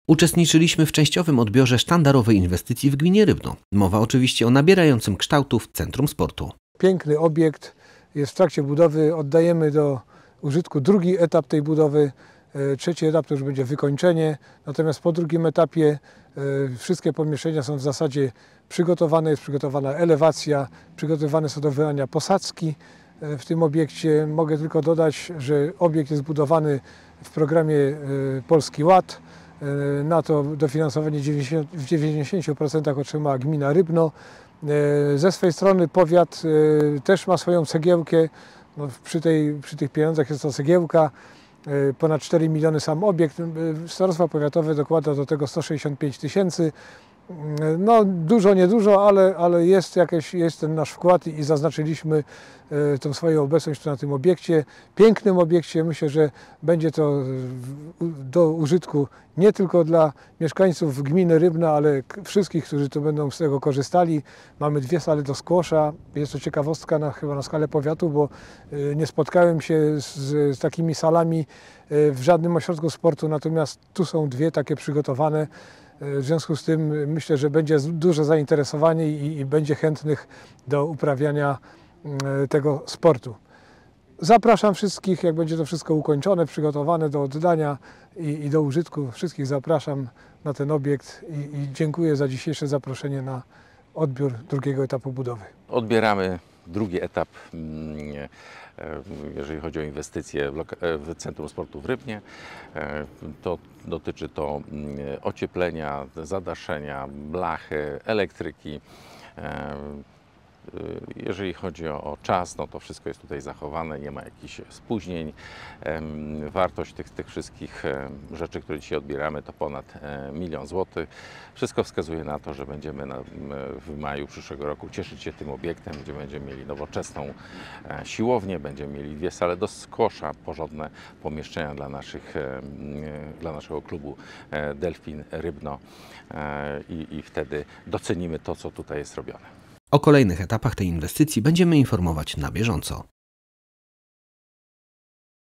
Uczestniczyliśmy w częściowym odbiorze sztandarowej inwestycji w gminie Rybno. Mowa oczywiście o nabierającym kształtów Centrum Sportu. Piękny obiekt jest w trakcie budowy. Oddajemy do użytku drugi etap tej budowy. Trzeci etap to już będzie wykończenie. Natomiast po drugim etapie wszystkie pomieszczenia są w zasadzie przygotowane. Jest przygotowana elewacja, przygotowane są do wykonania posadzki w tym obiekcie. Mogę tylko dodać, że obiekt jest budowany w programie Polski Ład. Na to dofinansowanie w 90% otrzymała gmina Rybno. Ze swej strony powiat też ma swoją cegiełkę. No, przy tych pieniądzach jest to cegiełka. Ponad 4 miliony sam obiekt. Starostwo powiatowe dokłada do tego 165 000. No dużo, niedużo, ale jest ten nasz wkład i zaznaczyliśmy tą swoją obecność tu na tym obiekcie. Pięknym obiekcie. Myślę, że będzie to do użytku nie tylko dla mieszkańców gminy Rybna, ale wszystkich, którzy tu będą z tego korzystali. Mamy 2 sale do squasha. Jest to ciekawostka chyba na skalę powiatu, bo nie spotkałem się z takimi salami w żadnym ośrodku sportu, natomiast tu są 2 takie przygotowane. W związku z tym myślę, że będzie duże zainteresowanie i będzie chętnych do uprawiania tego sportu. Zapraszam wszystkich, jak będzie to wszystko ukończone, przygotowane do oddania i do użytku. Wszystkich zapraszam na ten obiekt i dziękuję za dzisiejsze zaproszenie na odbiór drugiego etapu budowy. Odbieramy drugi etap, jeżeli chodzi o inwestycje w Centrum Sportu w Rybnie. To dotyczy to ocieplenia, zadaszenia, blachy, elektryki. Jeżeli chodzi o czas, no to wszystko jest tutaj zachowane, nie ma jakichś spóźnień. Wartość tych wszystkich rzeczy, które dzisiaj odbieramy, to ponad 1 000 000 złotych. Wszystko wskazuje na to, że będziemy w maju przyszłego roku cieszyć się tym obiektem, gdzie będziemy mieli nowoczesną siłownię, będziemy mieli 2 sale do squasha, porządne pomieszczenia dla naszego klubu Delfin Rybno i wtedy docenimy to, co tutaj jest robione. O kolejnych etapach tej inwestycji będziemy informować na bieżąco.